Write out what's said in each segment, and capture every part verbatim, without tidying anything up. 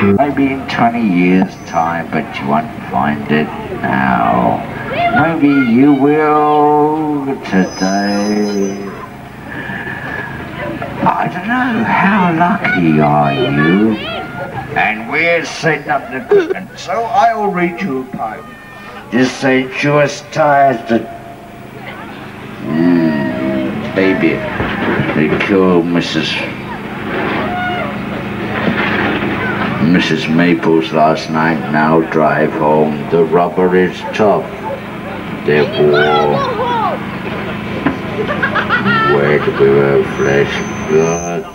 Maybe in twenty years time, but you won't find it now. Maybe you will today. I don't know, how lucky are you? And we're setting up the equipment, so I'll read you a poem. Just say just tired to... Mm, baby, they killed Missus Missus Maples last night, now drive home. The rubber is tough, they're warm. Where the river flesh blood.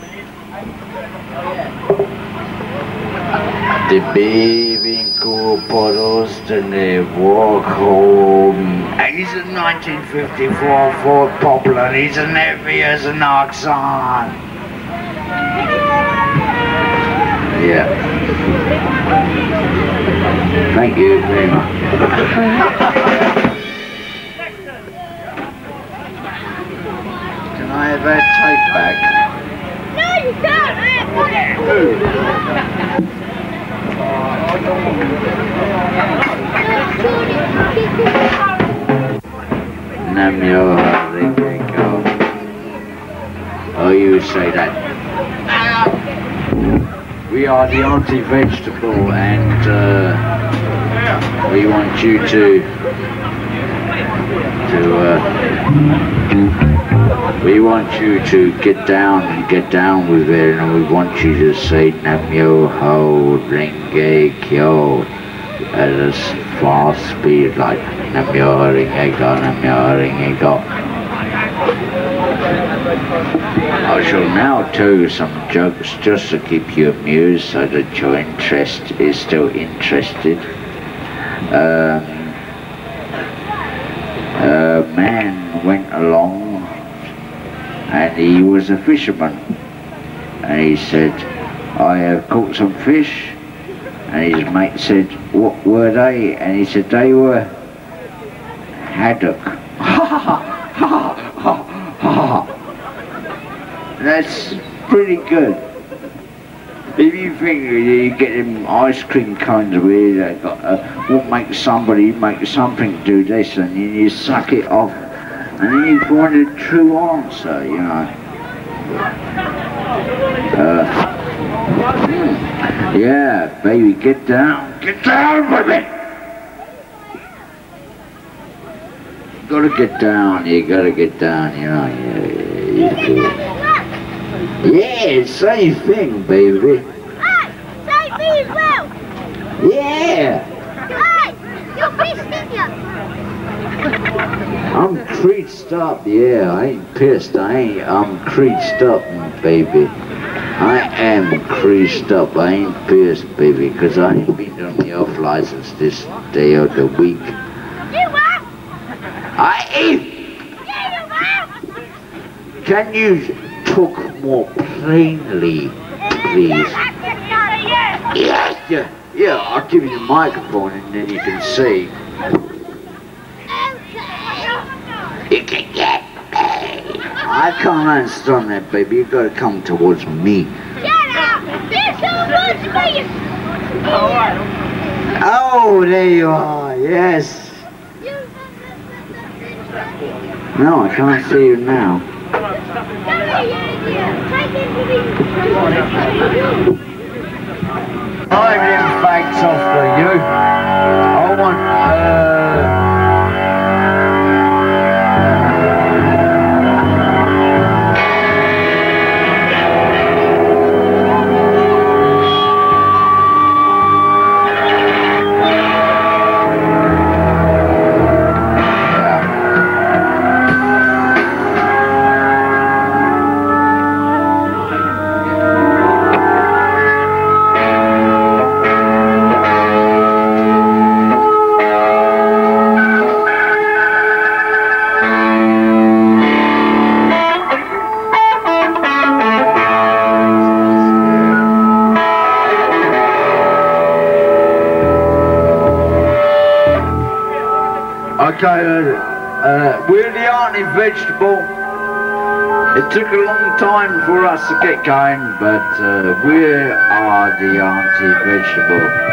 The baby in cool puddles, then they walk home. And he's a nineteen fifty-four Ford Poplar, and he's as heavy as an oxen. Yeah. Thank you very much. Can I have that tape back? No, you can't. Namyo Haringo. Oh, you say that. We are the Auntie Vegetable, and uh, we want you to to uh, we want you to get down and get down with it, and we want you to say Namyo Ho Renge Kyo at a fast speed, like Namyo Renge Go, Namyo Renge Go. I shall now tell you some jokes just to keep you amused, so that your interest is still interested. Um, a man went along, and he was a fisherman, and he said, I have caught some fish, and his mate said, what were they? And he said, they were haddock. That's pretty good. If you think you get them ice cream cones where they got uh, what makes somebody make something do this, and then you suck it off, and then you find a true answer, you know. Uh, yeah, baby, get down, get down with it. You gotta get down, you gotta get down, you know. Yeah, yeah, yeah. Yeah, same thing, baby. Hey, same me as well. Yeah. Hey, you're pissed, didn't you? I'm creased up, yeah. I ain't pissed. I ain't. I'm creased up, baby. I am creased up. I ain't pissed, baby, because I ain't been on the off license this day of the week. You are. I ain't. Yeah, you are. Can you talk more plainly, please? Yes, yeah, yeah, I'll give you the microphone and then you can see. You can get me. I can't understand that, baby. You gotta come towards me. Shut up! You're towards me! Oh, there you are, yes. No, I can't see you now. I have them facts off for you. I want, uh... Okay, uh, uh, we're the Auntie Vegetable. It took a long time for us to get going, but uh, we are the Auntie Vegetable.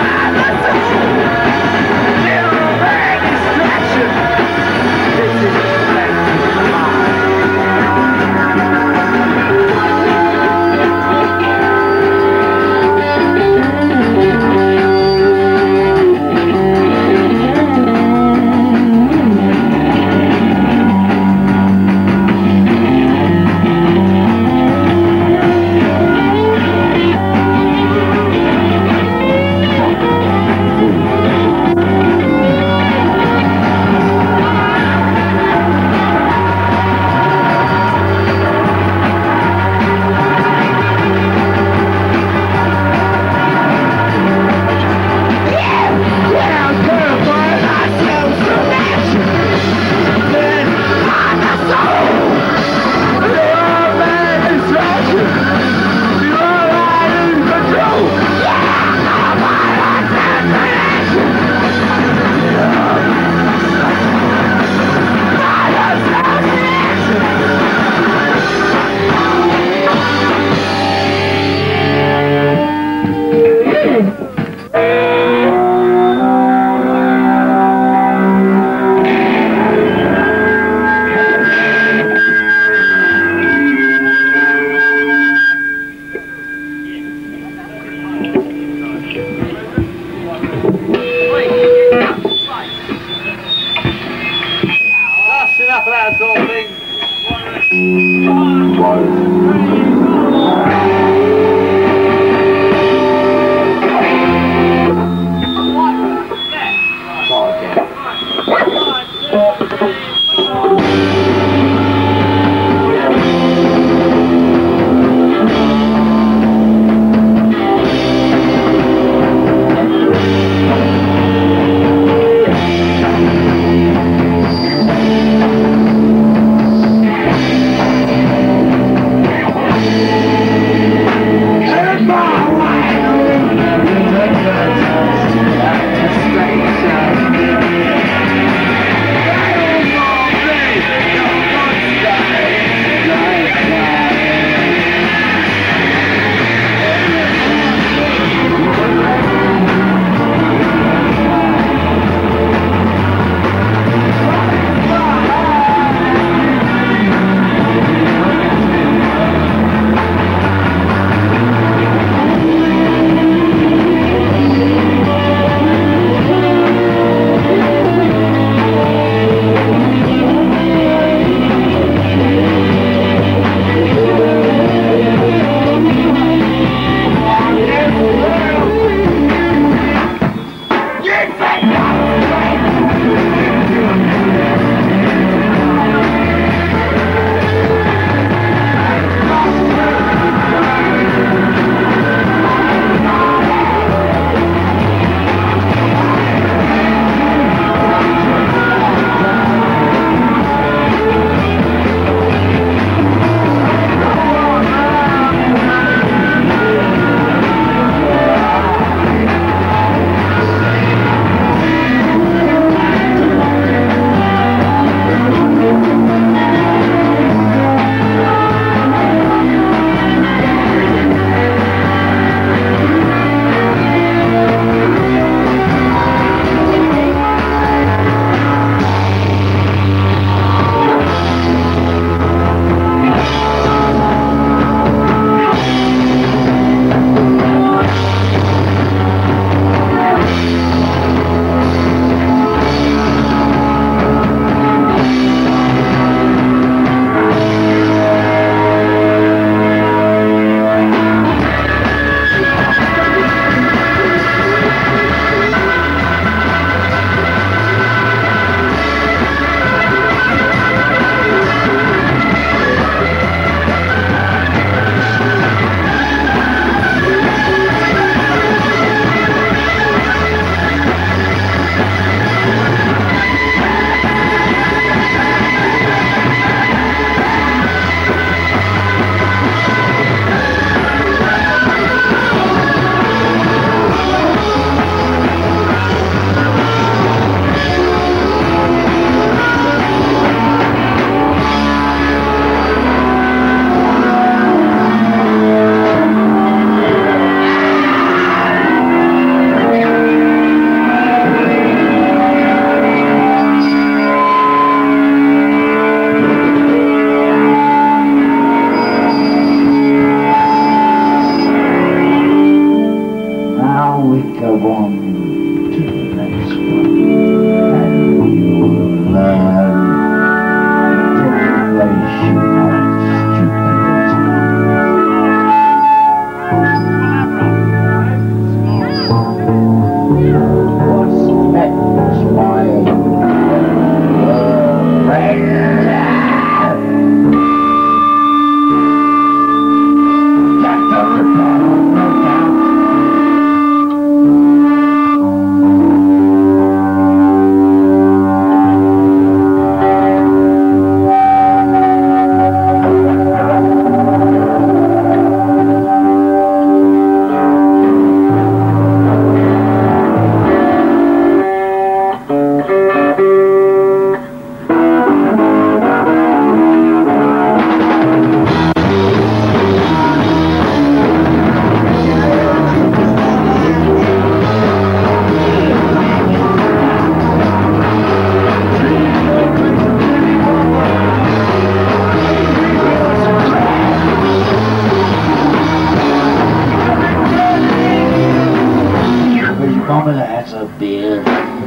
This is go on to the next one, and you will learn the duration of stupidity. What's next, my friend? Get the repair on the count. Mama has a beard.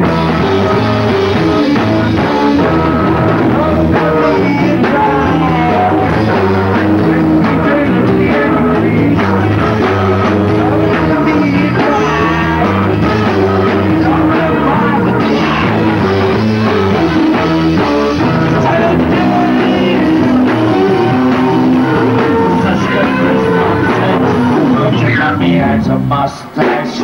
He has a mustache.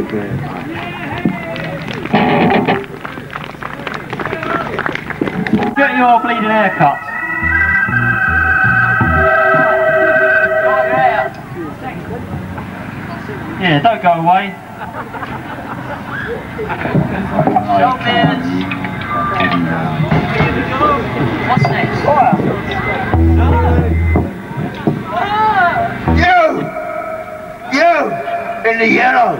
very much. Get your bleeding haircut. Yeah, don't go away. Shoulders. What's next? You! You! In the yellow!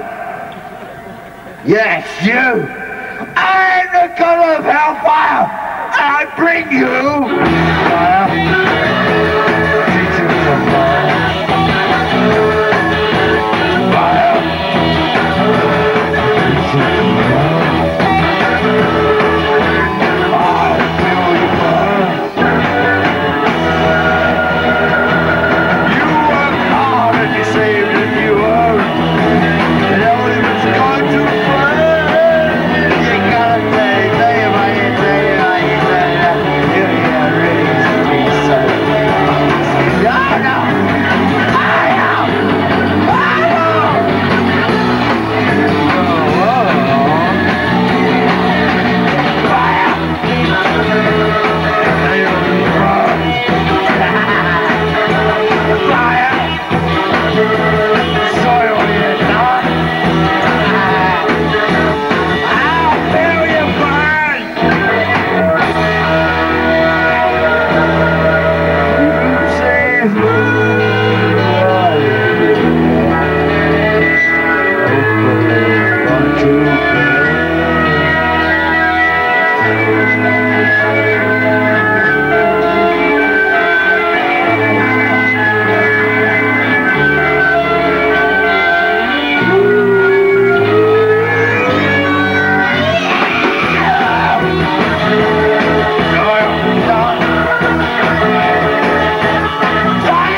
Yes, you! I am the god of hellfire! And I bring you fire! Teachers of fire! Fire! Fire!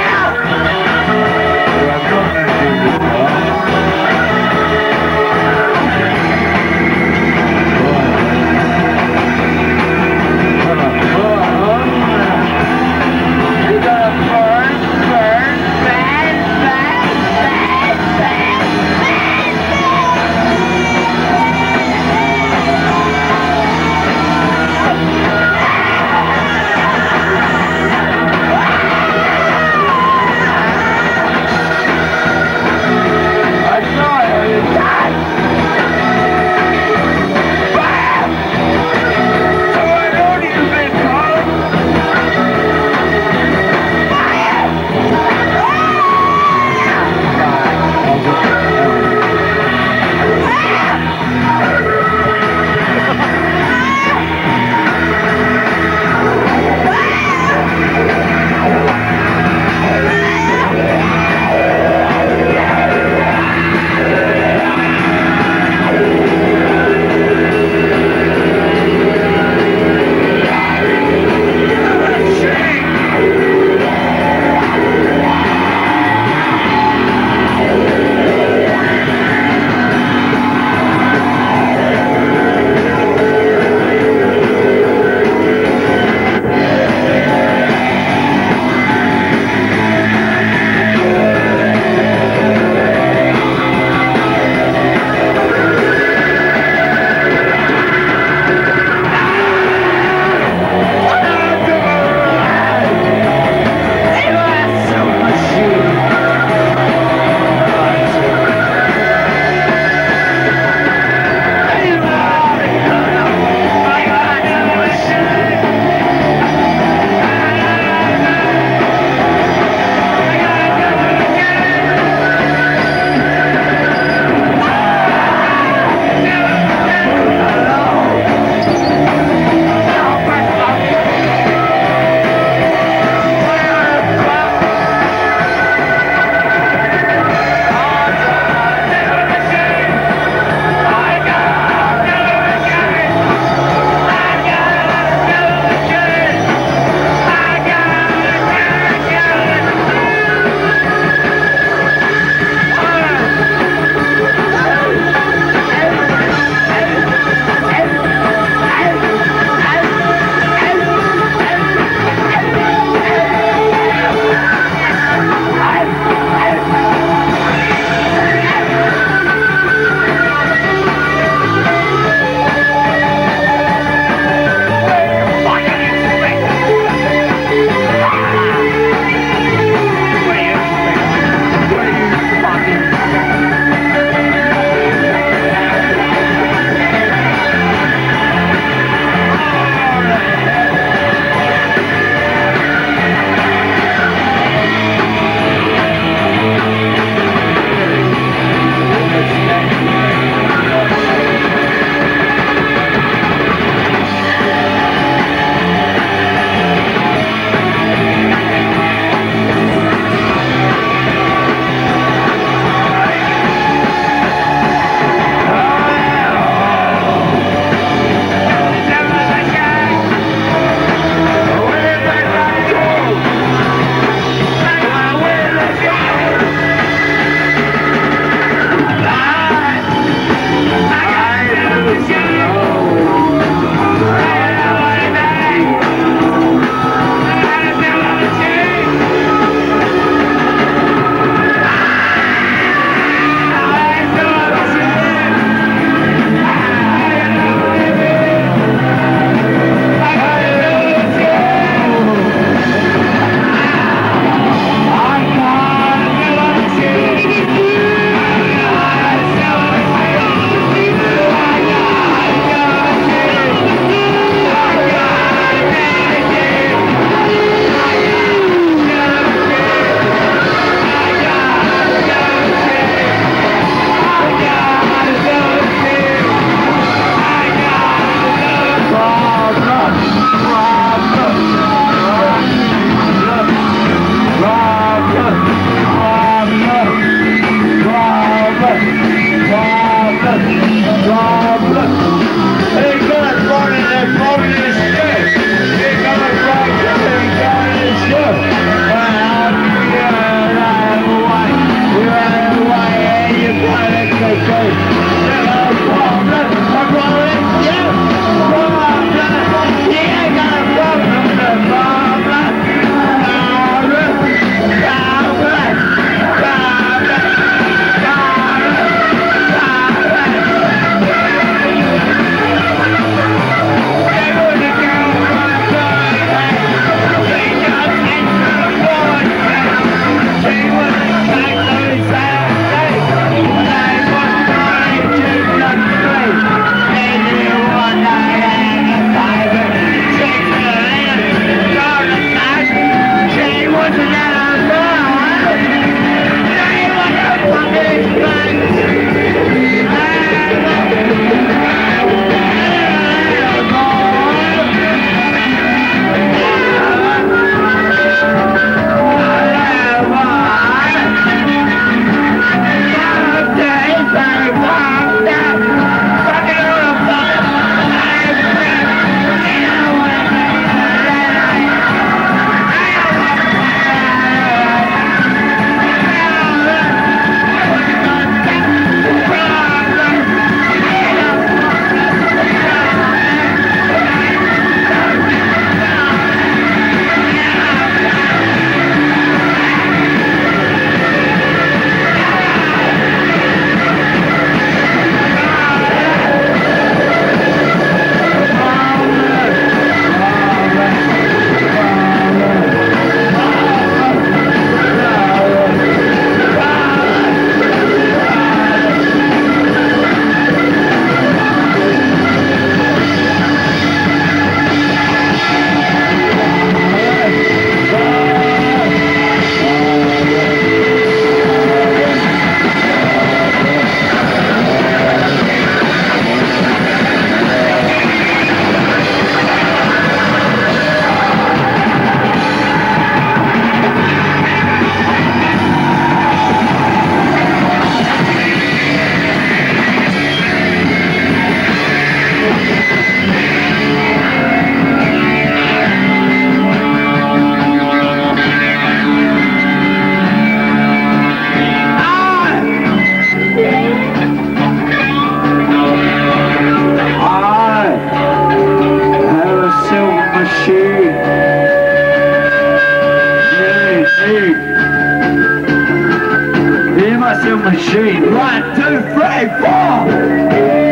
machine. One, two, three, four.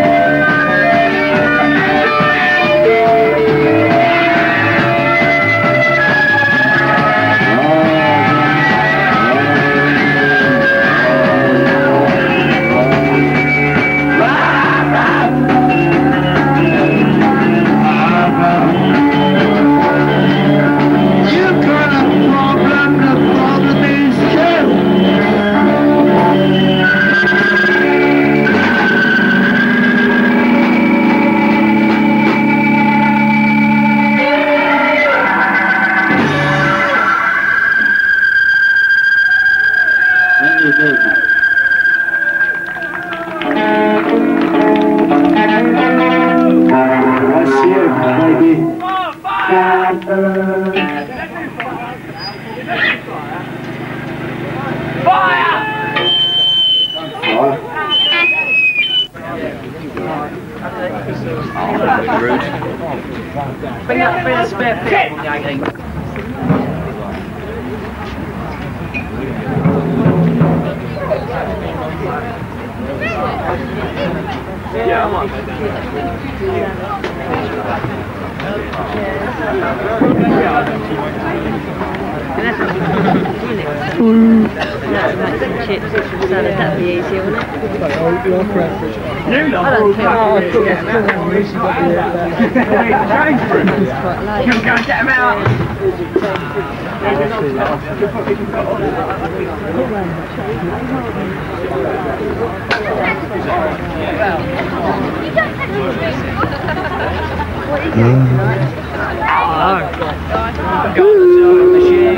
Bring up, bring a spare pit on the eighteen. Yeah, I might. Chips and salad, that'd be easier, wouldn't it? You I don't care. Oh, it's quite late. You go and get him out. What is it tonight? Go on the sewing machine.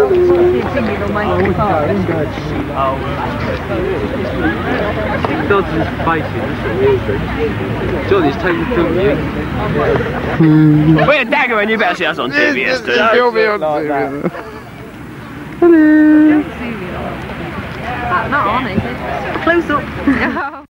Dodds' faces, Johnny's taking the film you. We're a dagger and you better see us on T V yesterday. You'll be on T V. Not on, is it? Close up.